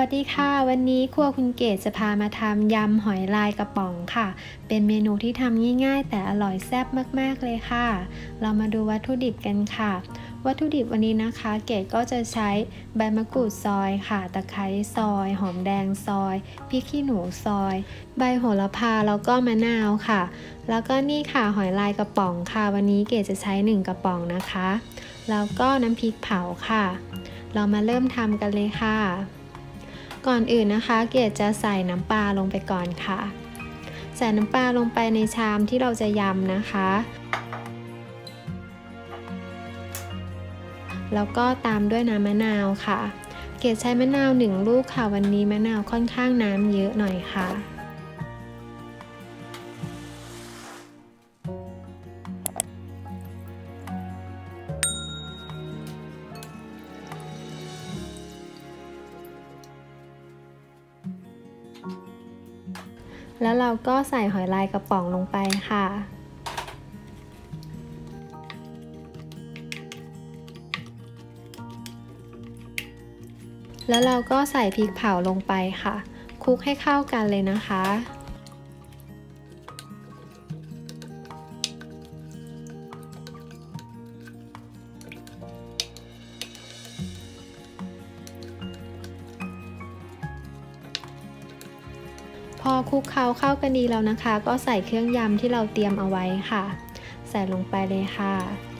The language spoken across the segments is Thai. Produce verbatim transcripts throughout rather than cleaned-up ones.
วัสดีค่ะวันนี้ครัวคุณเกศจะพามาทำยำหอยลายกระป๋องค่ะเป็นเมนูที่ทำง่ายๆแต่อร่อยแซ่บมากๆเลยค่ะเรามาดูวัตถุดิบกันค่ะวัตถุดิบวันนี้นะคะเกศก็จะใช้ใบมะกรูดซอยค่ะตะไคร้ซอยหอมแดงซอยพริกขี้หนูซอยใบโหระพาแล้วก็มะนาวค่ะแล้วก็นี่ค่ะหอยลายกระป๋องค่ะวันนี้เกศจะใช้หนึ่งกระป๋องนะคะแล้วก็น้ำพริกเผาค่ะเรามาเริ่มทำกันเลยค่ะก่อนอื่นนะคะเกดจะใส่น้ำปลาลงไปก่อนค่ะใส่น้ำปลาลงไปในชามที่เราจะยำนะคะแล้วก็ตามด้วยน้ำมะนาวค่ะเกดใช้มะนาวหนึ่งลูกค่ะวันนี้มะนาวค่อนข้างน้ำเยอะหน่อยค่ะแล้วเราก็ใส่หอยลายกระป๋องลงไปค่ะแล้วเราก็ใส่พริกเผาลงไปค่ะคลุกให้เข้ากันเลยนะคะพอคลุกเคล้าเข้ากันดีแล้วนะคะก็ใส่เครื่องยำที่เราเตรียมเอาไว้ค่ะใส่ลงไปเลยค่ะ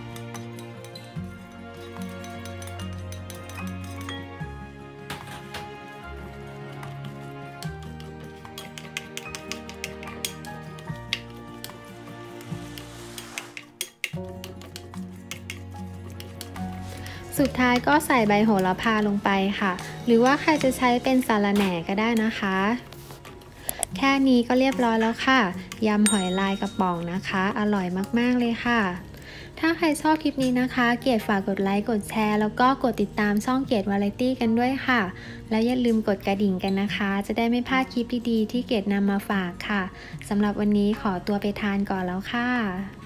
สุดท้ายก็ใส่ใบโหระพาลงไปค่ะหรือว่าใครจะใช้เป็นสาระแหน่ก็ได้นะคะแค่นี้ก็เรียบร้อยแล้วค่ะยำหอยลายกระป๋องนะคะอร่อยมากๆเลยค่ะถ้าใครชอบคลิปนี้นะคะเกดฝากกดไลค์กดแชร์แล้วก็กดติดตามช่องเกดวาไรตี้กันด้วยค่ะแล้วอย่าลืมกดกระดิ่งกันนะคะจะได้ไม่พลาดคลิปดีๆที่เกดนำมาฝากค่ะสำหรับวันนี้ขอตัวไปทานก่อนแล้วค่ะ